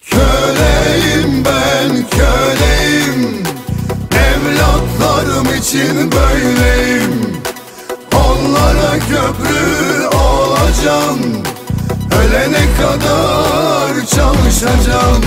Köleyim ben, köleyim. Evlatlarım için böyleyim. Onlara köprü olacağım. Ölene kadar çalışacağım.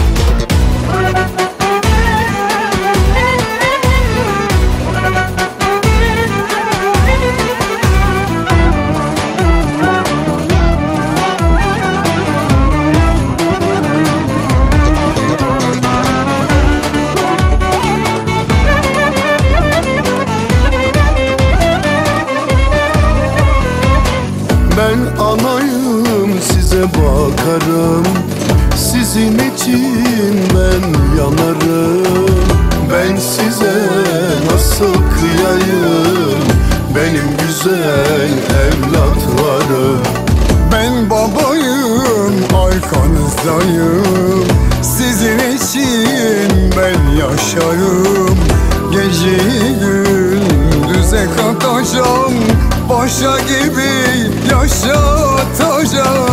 Ben anayım, size bakarım. Sizin için ben yanarım. Ben size nasıl kıyayım, benim güzel evlatlarım. Ben babayım, arkanızdayım. Sizin için ben yaşarım. Geceyi gündüze katacağım. Paşa gibi yaşatacağım.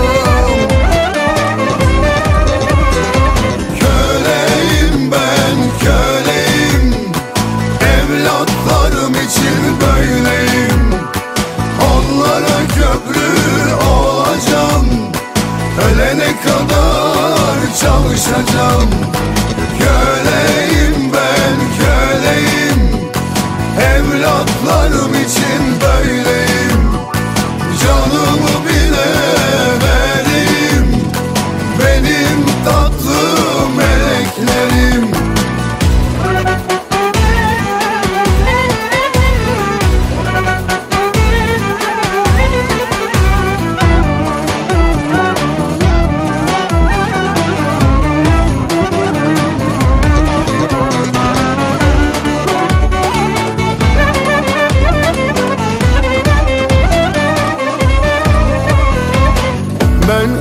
Köleyim ben, köleyim. Evlatlarım için böyleyim. Onlara köprü olacağım. Ölene kadar çalışacağım. Köleyim ben, köleyim. Evlatlarım için böyleyim. Canımı bile vereyim. Benim tatlı meleklerim. Ben